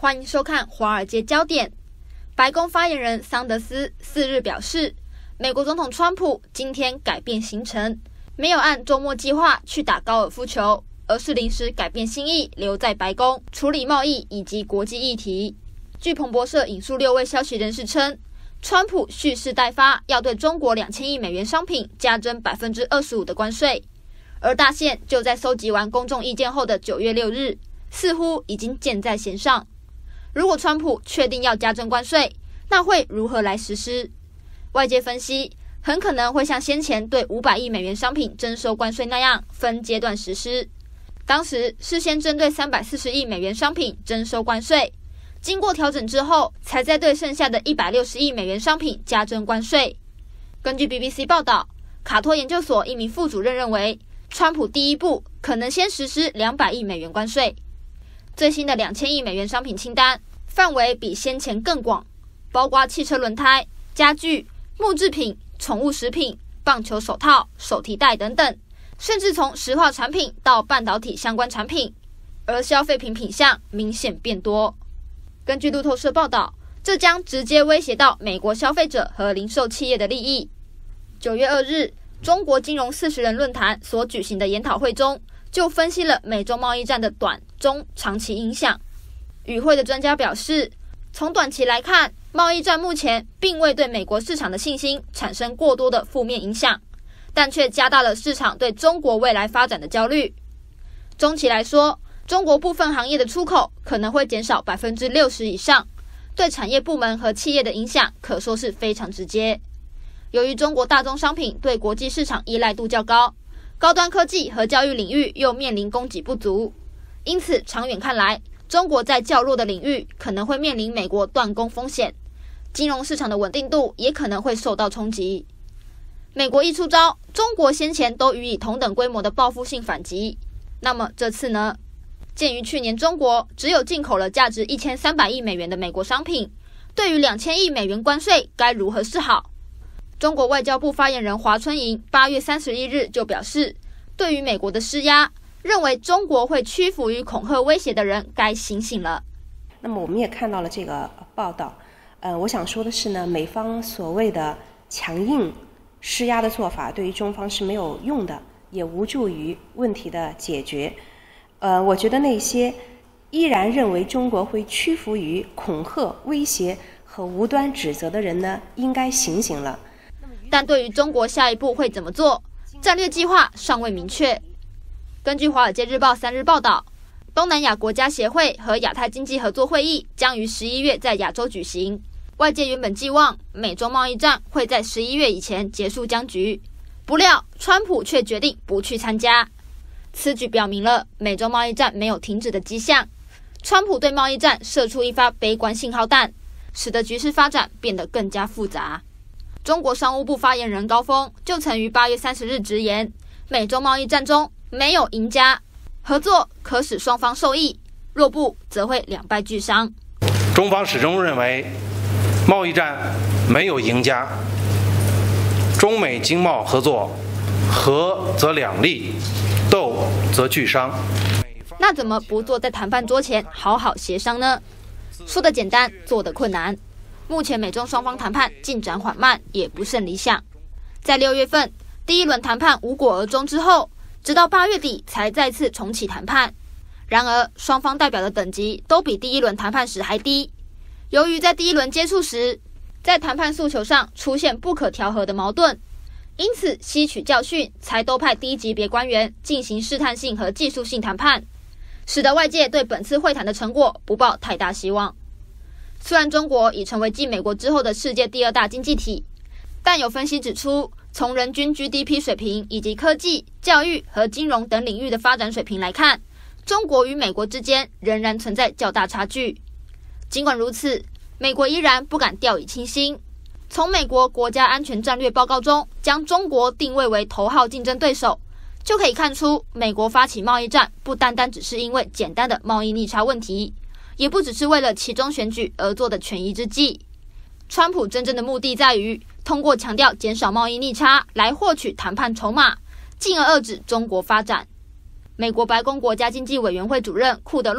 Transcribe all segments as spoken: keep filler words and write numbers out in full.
欢迎收看《华尔街焦点》。白宫发言人桑德斯四日表示，美国总统川普今天改变行程，没有按周末计划去打高尔夫球，而是临时改变心意，留在白宫处理贸易以及国际议题。据彭博社引述六位消息人士称，川普蓄势待发，要对中国两千亿美元商品加征 百分之二十五 的关税。而大限就在搜集完公众意见后的九月六日，似乎已经箭在弦上。如果川普确定要加征关税，那会如何来实施？外界分析，很可能会像先前对五百亿美元商品征收关税那样，分阶段实施。当时是先针对三百四十亿美元商品征收关税，经过调整之后，才再对剩下的一百六十亿美元商品加征关税。根据 B B C 报道，卡托研究所一名副主任认为，川普第一步可能先实施两百亿美元关税。最新的两千亿美元商品清单范围比先前更广，包括汽车轮胎、家具、木制品、宠物食品、棒球手套、手提袋等等，甚至从石化产品到半导体相关产品，而消费品品项明显变多。根据路透社报道，这将直接威胁到美国消费者和零售企业的利益。九月二日，中国金融四十人论坛所举行的研讨会中，就分析了美中贸易战的短、中、长期影响。与会的专家表示，从短期来看，贸易战目前并未对美国市场的信心产生过多的负面影响，但却加大了市场对中国未来发展的焦虑。中期来说，中国部分行业的出口可能会减少 百分之六十 以上，对产业部门和企业的影响可说是非常直接。由于中国大宗商品对国际市场依赖度较高，高端科技和教育领域又面临供给不足，因此长远看来，中国在较弱的领域可能会面临美国断供风险，金融市场的稳定度也可能会受到冲击。美国一出招，中国先前都予以同等规模的报复性反击，那么这次呢？鉴于去年中国只有进口了价值一千三百亿美元的美国商品，对于两千亿美元关税该如何是好？中国外交部发言人华春莹八月三十一日就表示，对于美国的施压，认为中国会屈服于恐吓威胁的人该醒醒了。 那么我们也看到了这个报道，呃，我想说的是呢，美方所谓的强硬施压的做法对于中方是没有用的，也无助于问题的解决。呃，我觉得那些依然认为中国会屈服于恐吓、威胁和无端指责的人呢，应该醒醒了。 但对于中国下一步会怎么做，战略计划尚未明确。根据《华尔街日报》三日报道，东南亚国家协会和亚太经济合作会议将于十一月在亚洲举行。外界原本寄望美中贸易战会在十一月以前结束僵局，不料川普却决定不去参加。此举表明了美中贸易战没有停止的迹象，川普对贸易战射出一发悲观信号弹，使得局势发展变得更加复杂。中国商务部发言人高峰就曾于八月三十日直言，美中贸易战中没有赢家，合作可使双方受益，若不则会两败俱伤。 中方始终认为，贸易战没有赢家，中美经贸合作和则两利，斗则俱伤。 那怎么不坐在谈判桌前好好协商呢？说得简单，做得困难。目前美中双方谈判进展缓慢，也不甚理想。在六月份第一轮谈判无果而终之后，直到八月底才再次重启谈判。然而，双方代表的等级都比第一轮谈判时还低。由于在第一轮接触时，在谈判诉求上出现不可调和的矛盾，因此吸取教训，才都派低级别官员进行试探性和技术性谈判，使得外界对本次会谈的成果不抱太大希望。虽然中国已成为继美国之后的世界第二大经济体，但有分析指出，从人均 G D P 水平以及科技、教育和金融等领域的发展水平来看，中国与美国之间仍然存在较大差距。尽管如此，美国依然不敢掉以轻心。从美国国家安全战略报告中将中国定位为头号竞争对手，就可以看出，美国发起贸易战不单单只是因为简单的贸易逆差问题，也不只是为了期中选举而做的权宜之计。川普真正的目的在于通过强调减少贸易逆差来获取谈判筹码，进而遏制中国发展。美国白宫国家经济委员会主任库德洛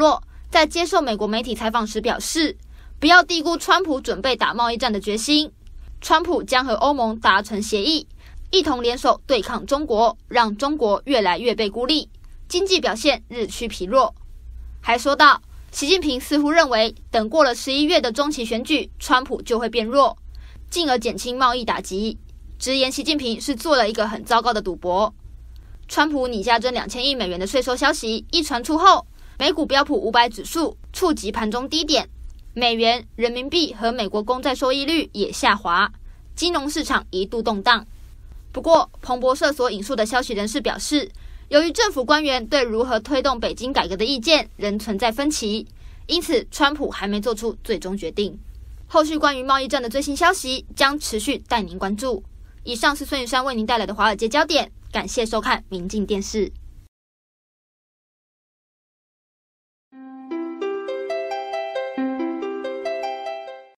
在接受美国媒体采访时表示，不要低估川普准备打贸易战的决心。川普将和欧盟达成协议，一同联手对抗中国，让中国越来越被孤立，经济表现日趋疲弱。还说到，习近平似乎认为，等过了十一月的中期选举，川普就会变弱，进而减轻贸易打击，直言习近平是做了一个很糟糕的赌博。川普拟加征两千亿美元的税收消息一传出后，美股标普五百指数触及盘中低点，美元、人民币和美国公债收益率也下滑，金融市场一度动荡。不过，彭博社所引述的消息人士表示，由于政府官员对如何推动北京改革的意见仍存在分歧，因此川普还没做出最终决定。后续关于贸易战的最新消息将持续带您关注。以上是孙宇珊为您带来的华尔街焦点，感谢收看明镜电视。